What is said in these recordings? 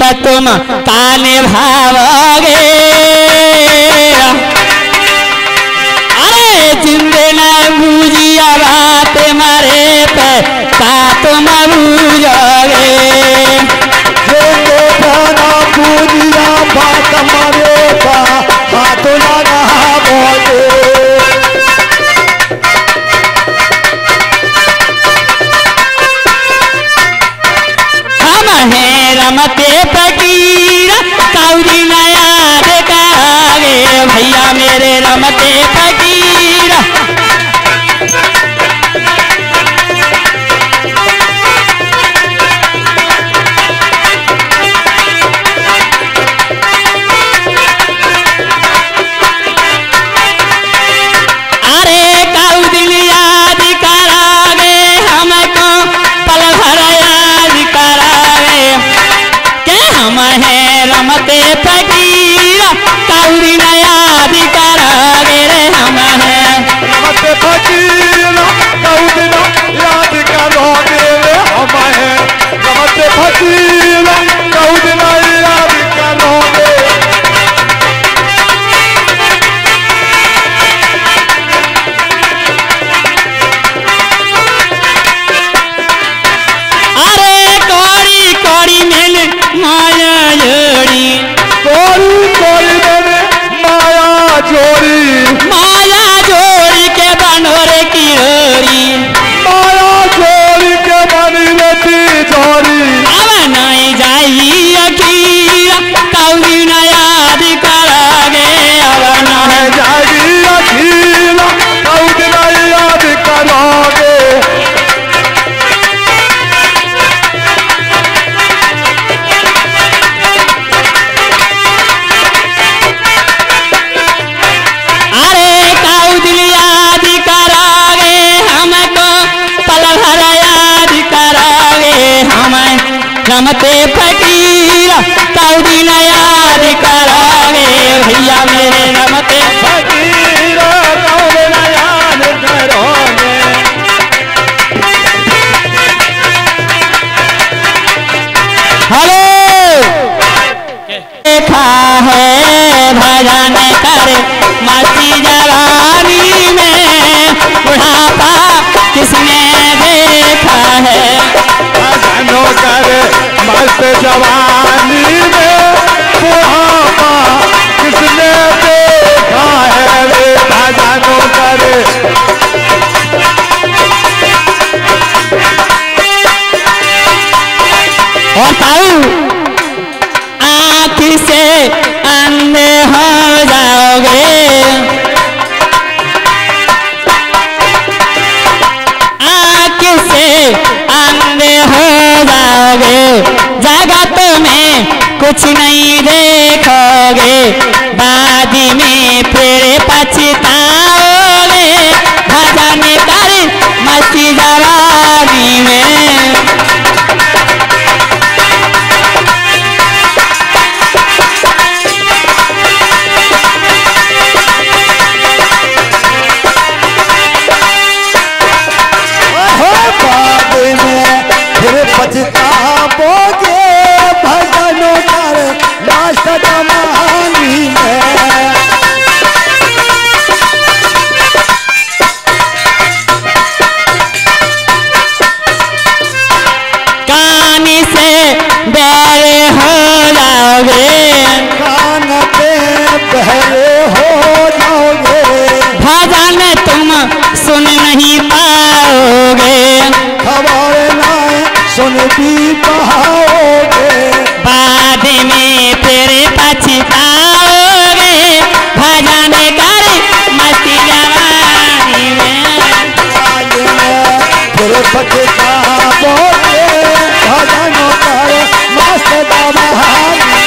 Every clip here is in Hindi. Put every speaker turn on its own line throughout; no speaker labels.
तुम काने भावोगे। अरे जिंदे न बूझिया बात मारे पे ता तुम बूझोगे।
जिंदे न बूझिया बात मारे पा हाथ लगाओगे।
हम हैं रमते फकीर कौड़ी न याद करावे। भैया मेरे रमते फकीर। अरे कौदिन याद करावे हमको पल भर याद करावे। के हम हैं रमते फकीर कौड़ी न याद करावे रे। हम हैं
रमते फकीर कौड़ी न याद करोगे। हम हैं रमते फकीर कौड़ी न याद करोगे।
अरे कौड़ी कौड़ी मिल माया जोड़ी।
कोरी कोरी मैंने माया जोड़ी।
माया जोड़ी के बनोरे की रोरी।
माया जोड़ी के बनी रहती जोड़ी।
अब नहीं जाई अखीर कौड़ी न याद करावे। अब नहीं
जाएगी अखीर कौड़ी न याद करोगे।
अरे कौदिन याद करावे हमको पल भर याद करावे। हम रमते फकीर कौड़ी न याद करावे। भैया मेरे रमते
फकीर कौड़ी न याद करोगे।
हेलो देखा है भजन कर मस्ती जवानी में। बुढ़ापा किसने देखा है।
भजनों करे मस्त जवानी में। बुढ़ापा किसने देखा है रे। भजनों करे
और ताऊ आँख से अंधे हो जाओगे। आँख से अंधे हो जाओगे। जगत में कुछ नहीं देखोगे। बाद में फिर पछताओगे। भजन कर मस्ती जवानी में।
बाद में फिर पछताओगे। भजनों कर मस्त जवानी में।
कान से बैरे हो जाओगे।
कान पे बहरे हो जाओगे।
भजन तुम सुन नहीं पाओगे।
खबर ना सुन भी पाओगे।
बाद में फिर पछताओगे। भजन कर मस्ती जवानी में।
आज में फिर पछताओगे। भजनों कर मस्त जवानी में।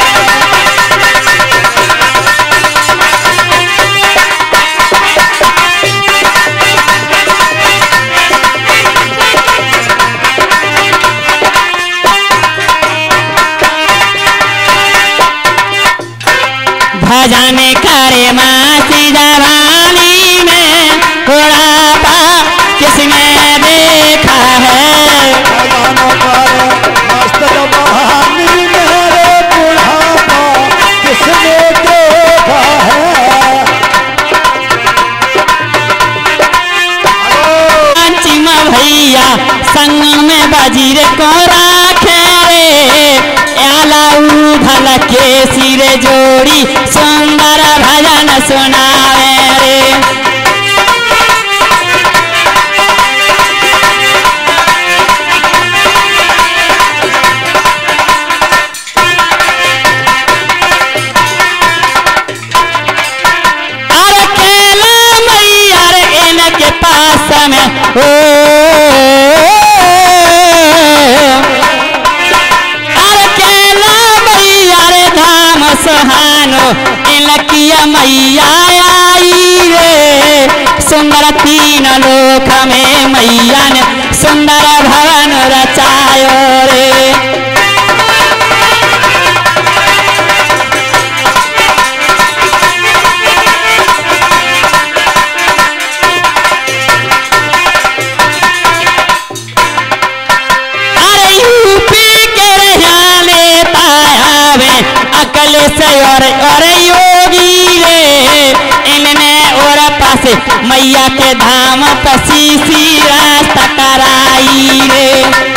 भजन करे मस्ती जवानी में। बुढ़ापा किसने देखा है।
भजनों कर मस्त जवानी में।
मोरा के सिर जोड़ी सुंदर भजन सुनावे रे। अरे केला मैया रे इनके पास में ओ अरे केला मैया रे धाम सुहानो इनकिया मैया आई रे। सुंदर तीन लोक में मैया ने सुंदर भवन रचायो रे। अकल से और योगी रे इनने और पास मैया के धाम पसी सी रास्ता कराई रे।